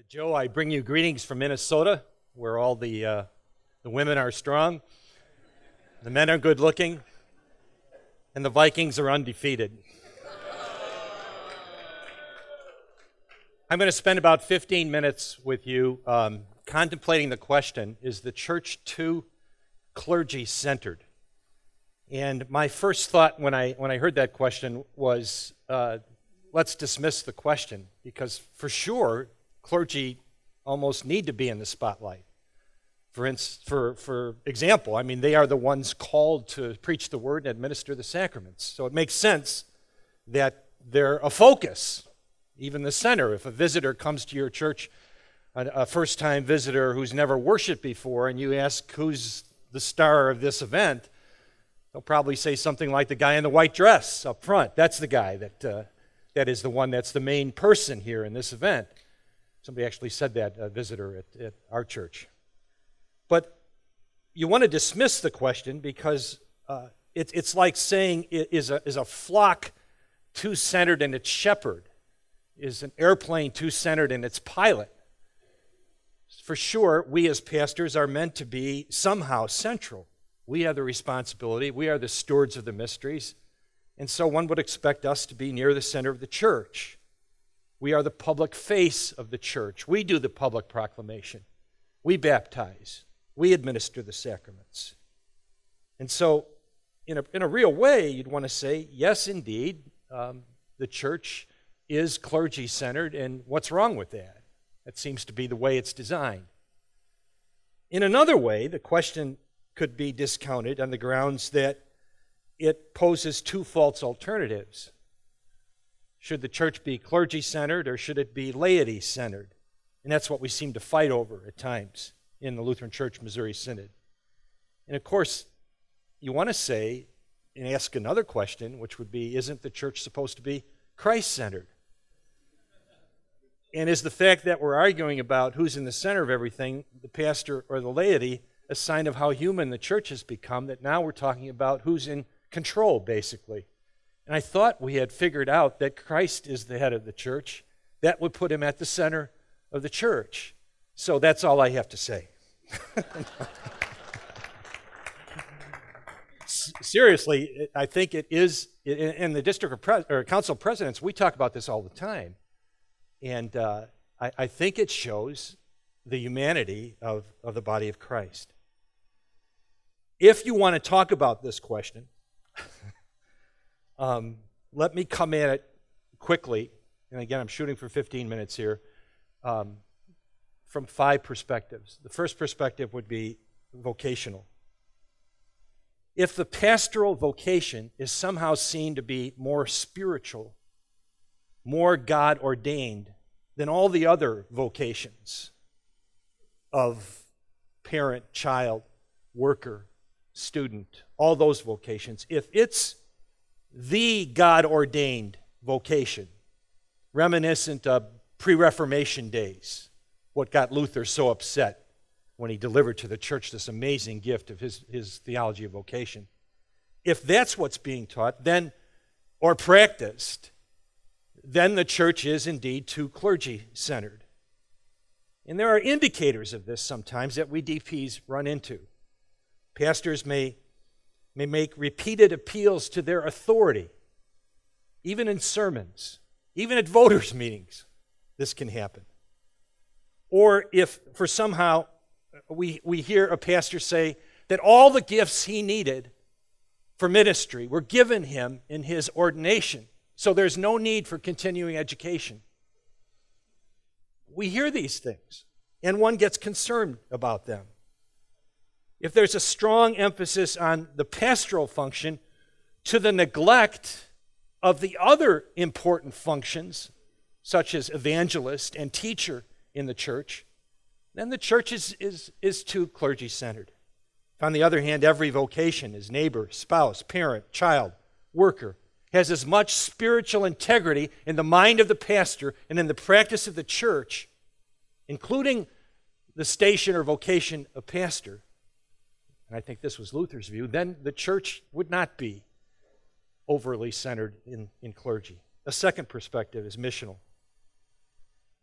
Joe, I bring you greetings from Minnesota, where all the women are strong, the men are good looking, and the Vikings are undefeated. I'm going to spend about 15 minutes with you contemplating the question, is the church too clergy-centered? And my first thought when I heard that question was, let's dismiss the question, because for sure, clergy almost need to be in the spotlight. For example, I mean, they are the ones called to preach the word and administer the sacraments. So it makes sense that they're a focus, even the center. If a visitor comes to your church, a first-time visitor who's never worshiped before, and you ask who's the star of this event, they'll probably say something like the guy in the white dress up front. That's the guy that is the one that's the main person here in this event. Somebody actually said that, a visitor at our church. But you want to dismiss the question because it's like saying, is a flock too centered in its shepherd? Is an airplane too centered in its pilot? For sure, we as pastors are meant to be somehow central. We have the responsibility. We are the stewards of the mysteries. And so one would expect us to be near the center of the church. We are the public face of the church. We do the public proclamation. We baptize. We administer the sacraments. And so, in a real way, you'd want to say, yes, indeed, the church is clergy-centered, and what's wrong with that? That seems to be the way it's designed. In another way, the question could be discounted on the grounds that it poses two false alternatives. Should the church be clergy-centered or should it be laity-centered? And that's what we seem to fight over at times in the Lutheran Church Missouri Synod. And of course, you want to say and ask another question, which would be, isn't the church supposed to be Christ-centered? And is the fact that we're arguing about who's in the center of everything, the pastor or the laity, a sign of how human the church has become, that now we're talking about who's in control, basically? And I thought we had figured out that Christ is the head of the church. That would put him at the center of the church. So that's all I have to say. Seriously, I think it is, in the district or council presidents, we talk about this all the time. And I think it shows the humanity of the body of Christ. If you want to talk about this question, let me come at it quickly, and again, I'm shooting for 15 minutes here, from 5 perspectives. The first perspective would be vocational. If the pastoral vocation is somehow seen to be more spiritual, more God-ordained than all the other vocations of parent, child, worker, student, all those vocations, if it's the God-ordained vocation, reminiscent of pre-Reformation days, what got Luther so upset when he delivered to the church this amazing gift of his theology of vocation. If that's what's being taught, then, or practiced, then the church is indeed too clergy-centered. And there are indicators of this sometimes that we DPs run into. Pastors may make repeated appeals to their authority, even in sermons, even at voters' meetings, this can happen. Or if for somehow we hear a pastor say that all the gifts he needed for ministry were given him in his ordination, so there's no need for continuing education. We hear these things, and one gets concerned about them. If there's a strong emphasis on the pastoral function to the neglect of the other important functions, such as evangelist and teacher in the church, then the church is too clergy-centered. If, on the other hand, every vocation is neighbor, spouse, parent, child, worker, has as much spiritual integrity in the mind of the pastor and in the practice of the church, including the station or vocation of pastor, and I think this was Luther's view, then the church would not be overly centered in clergy. A second perspective is missional.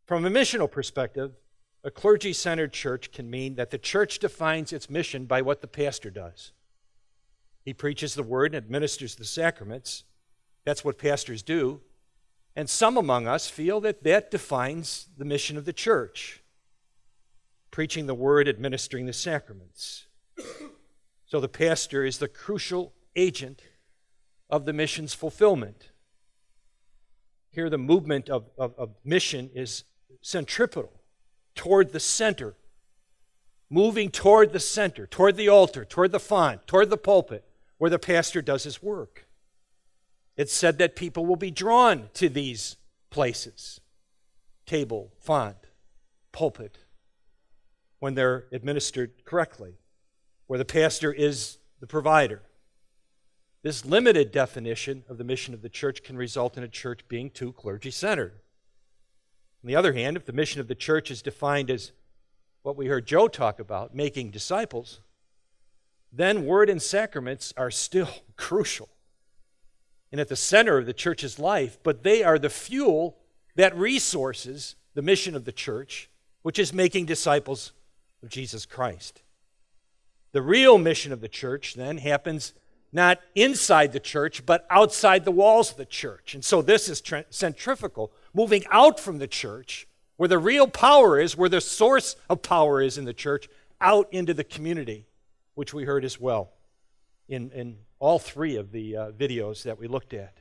From a missional perspective, a clergy-centered church can mean that the church defines its mission by what the pastor does. He preaches the word and administers the sacraments. That's what pastors do. And some among us feel that that defines the mission of the church. Preaching the word, administering the sacraments. So the pastor is the crucial agent of the mission's fulfillment. Here the movement of mission is centripetal, toward the center, moving toward the center, toward the altar, toward the font, toward the pulpit, where the pastor does his work. It's said that people will be drawn to these places, table, font, pulpit, when they're administered correctly, where the pastor is the provider. This limited definition of the mission of the church can result in a church being too clergy-centered. On the other hand, if the mission of the church is defined as what we heard Joe talk about, making disciples, then word and sacraments are still crucial and at the center of the church's life, but they are the fuel that resources the mission of the church, which is making disciples of Jesus Christ. The real mission of the church then happens not inside the church, but outside the walls of the church. And so this is centrifugal, moving out from the church, where the real power is, where the source of power is in the church, out into the community, which we heard as well in all three of the videos that we looked at.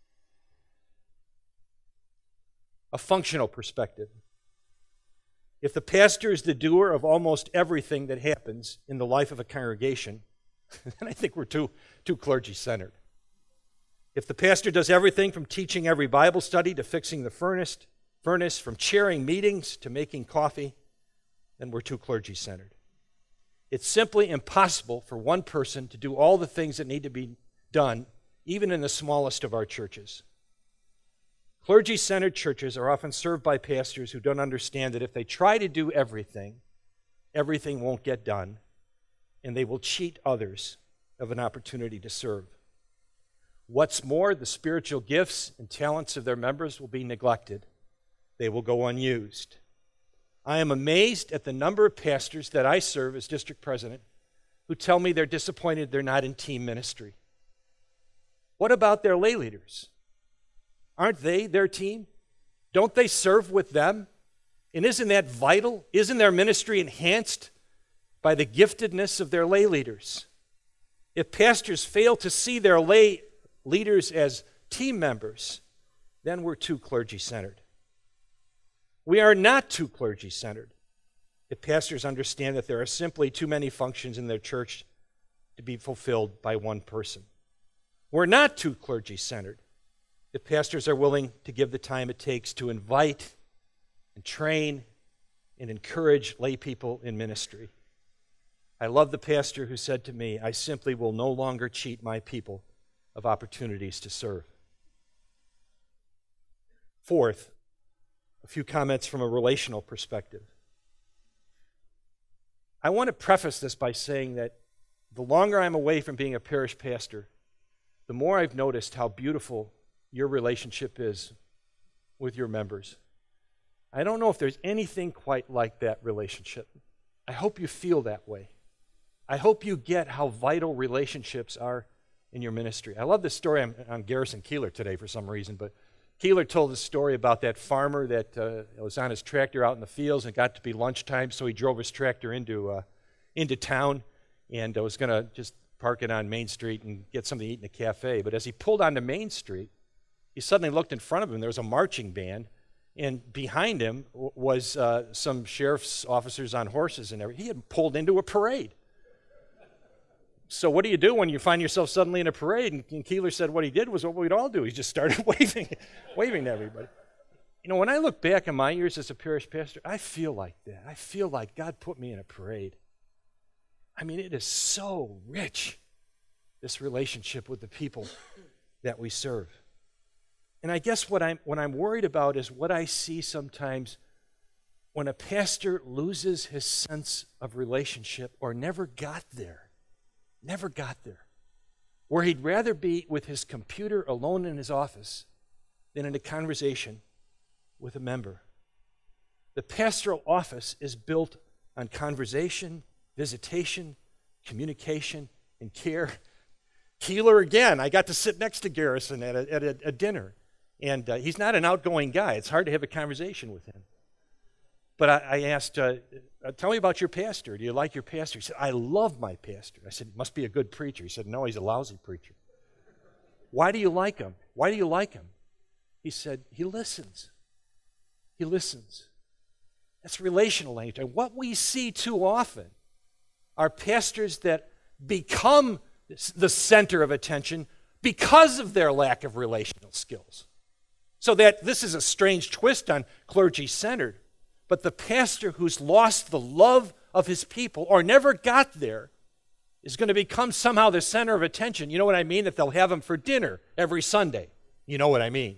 A functional perspective. If the pastor is the doer of almost everything that happens in the life of a congregation, then I think we're too clergy-centered. If the pastor does everything from teaching every Bible study to fixing the furnace, from chairing meetings to making coffee, then we're too clergy-centered. It's simply impossible for one person to do all the things that need to be done, even in the smallest of our churches. Clergy-centered churches are often served by pastors who don't understand that if they try to do everything, everything won't get done, and they will cheat others of an opportunity to serve. What's more, the spiritual gifts and talents of their members will be neglected. They will go unused. I am amazed at the number of pastors that I serve as district president who tell me they're disappointed they're not in team ministry. What about their lay leaders? Aren't they their team? Don't they serve with them? And isn't that vital? Isn't their ministry enhanced by the giftedness of their lay leaders? If pastors fail to see their lay leaders as team members, then we're too clergy-centered. We are not too clergy-centered if pastors understand that there are simply too many functions in their church to be fulfilled by one person. We're not too clergy-centered if pastors are willing to give the time it takes to invite and train and encourage lay people in ministry. I love the pastor who said to me, I simply will no longer cheat my people of opportunities to serve. Fourth, a few comments from a relational perspective. I want to preface this by saying that the longer I'm away from being a parish pastor, the more I've noticed how beautiful your relationship is with your members. I don't know if there's anything quite like that relationship. I hope you feel that way. I hope you get how vital relationships are in your ministry. I love this story. I'm on Garrison Keeler today for some reason, but Keeler told a story about that farmer that was on his tractor out in the fields, and it got to be lunchtime, so he drove his tractor into town and was going to just park it on Main Street and get something to eat in a cafe. But as he pulled onto Main Street, he suddenly looked in front of him. There was a marching band, and behind him was some sheriff's officers on horses and everything. He had pulled into a parade. So what do you do when you find yourself suddenly in a parade? And Keeler said what he did was what we'd all do. He just started waving to everybody. You know, when I look back on my years as a parish pastor, I feel like that. I feel like God put me in a parade. I mean, it is so rich, this relationship with the people that we serve. And I guess what I'm worried about is what I see sometimes when a pastor loses his sense of relationship or never got there, where he'd rather be with his computer alone in his office than in a conversation with a member. The pastoral office is built on conversation, visitation, communication, and care. Keeler again. I got to sit next to Garrison at a dinner. And he's not an outgoing guy. It's hard to have a conversation with him. But I asked, tell me about your pastor. Do you like your pastor? He said, I love my pastor. I said, he must be a good preacher. He said, no, he's a lousy preacher. Why do you like him? Why do you like him? He said, he listens. He listens. That's relational language. And what we see too often are pastors that become the center of attention because of their lack of relational skills. So that this is a strange twist on clergy-centered, but the pastor who's lost the love of his people or never got there is going to become somehow the center of attention. You know what I mean? That they'll have him for dinner every Sunday. You know what I mean?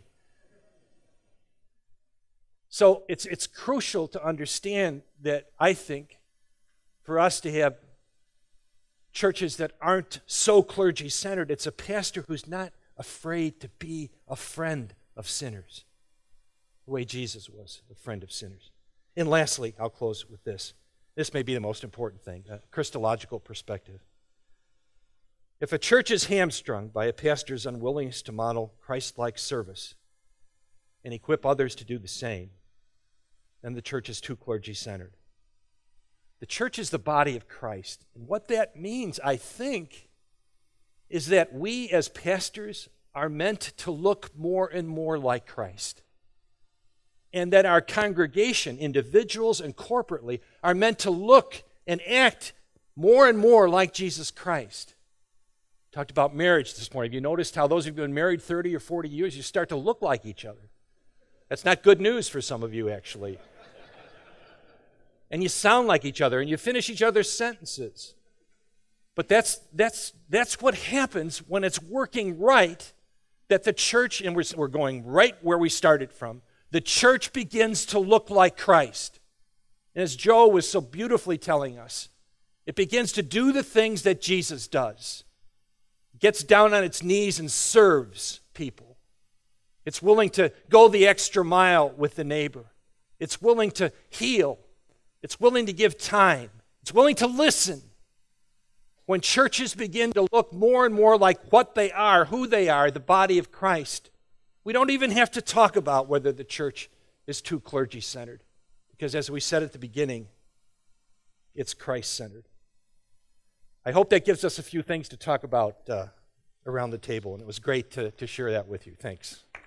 So it's crucial to understand that, I think, for us to have churches that aren't so clergy-centered, it's a pastor who's not afraid to be a friend of sinners, the way Jesus was a friend of sinners. And lastly, I'll close with this. This may be the most important thing, a Christological perspective. If a church is hamstrung by a pastor's unwillingness to model Christ-like service and equip others to do the same, then the church is too clergy-centered. The church is the body of Christ. And what that means, I think, is that we as pastors are meant to look more and more like Christ. And that our congregation, individuals and corporately, are meant to look and act more and more like Jesus Christ. Talked about marriage this morning. Have you noticed how those of you who have been married 30 or 40 years, you start to look like each other? That's not good news for some of you, actually. And you sound like each other, and you finish each other's sentences. But that's what happens when it's working right, that the church, and we're going right where we started from, the church begins to look like Christ. And as Joe was so beautifully telling us, it begins to do the things that Jesus does. It gets down on its knees and serves people. It's willing to go the extra mile with the neighbor. It's willing to heal. It's willing to give time. It's willing to listen. When churches begin to look more and more like what they are, who they are, the body of Christ, we don't even have to talk about whether the church is too clergy-centered. Because as we said at the beginning, it's Christ-centered. I hope that gives us a few things to talk about around the table, and it was great to share that with you. Thanks.